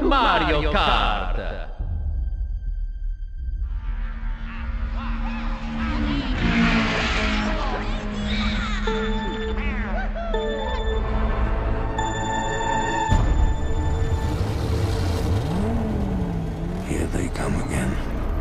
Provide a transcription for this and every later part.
Mario Kart. Here they come again.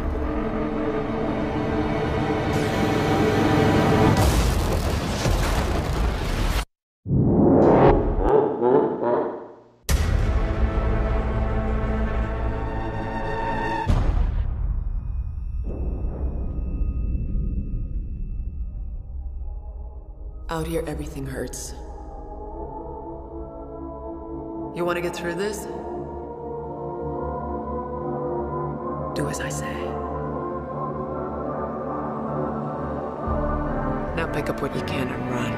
Out here, everything hurts. You want to get through this? Do as I say. Now pick up what you can and run.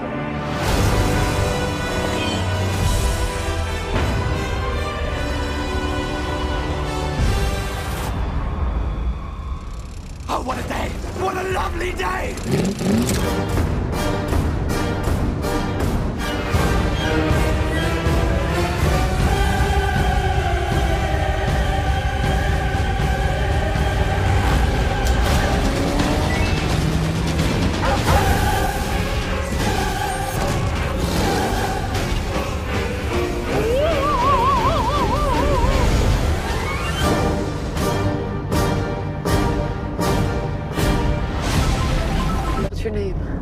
Oh, what a day! What a lovely day! What's your name?